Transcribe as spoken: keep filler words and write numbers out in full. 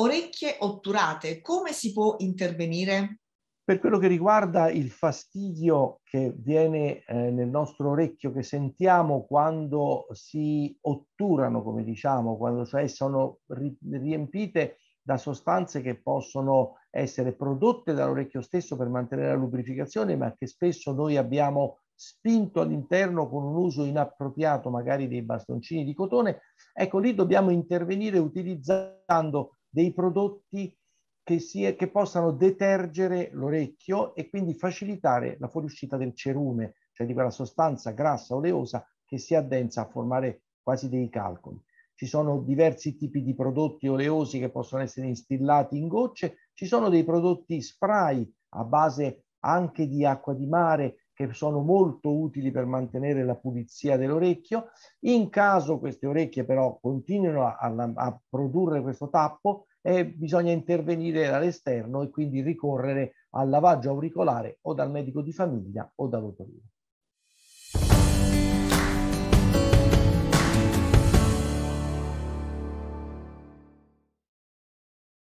orecchie otturate, come si può intervenire? Per quello che riguarda il fastidio che viene eh, nel nostro orecchio, che sentiamo quando si otturano, come diciamo, quando cioè sono ri riempite da sostanze che possono essere prodotte dall'orecchio stesso per mantenere la lubrificazione, ma che spesso noi abbiamo spinto all'interno con un uso inappropriato, magari dei bastoncini di cotone, ecco lì dobbiamo intervenire utilizzando dei prodotti Che, sia, che possano detergere l'orecchio e quindi facilitare la fuoriuscita del cerume, cioè di quella sostanza grassa oleosa che si addensa a formare quasi dei calcoli. Ci sono diversi tipi di prodotti oleosi che possono essere instillati in gocce, ci sono dei prodotti spray a base anche di acqua di mare che sono molto utili per mantenere la pulizia dell'orecchio. In caso queste orecchie però continuino a, a, a produrre questo tappo, e bisogna intervenire dall'esterno e quindi ricorrere al lavaggio auricolare o dal medico di famiglia o dall'otorino.